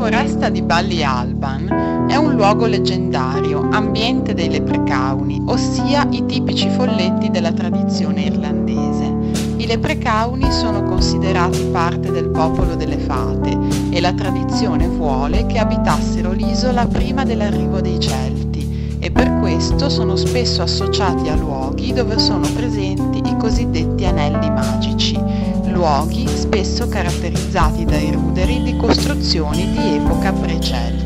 foresta di Ballyalban è un luogo leggendario, ambiente dei leprecauni, ossia i tipici folletti della tradizione irlandese. I leprecauni sono considerati parte del popolo delle fate e la tradizione vuole che abitassero l'isola prima dell'arrivo dei Celti e per questo sono spesso associati a luoghi dove sono presenti i cosiddetti anelli magici, luoghi spesso caratterizzati dai ruderi di costruzioni di epoca pre-Celta.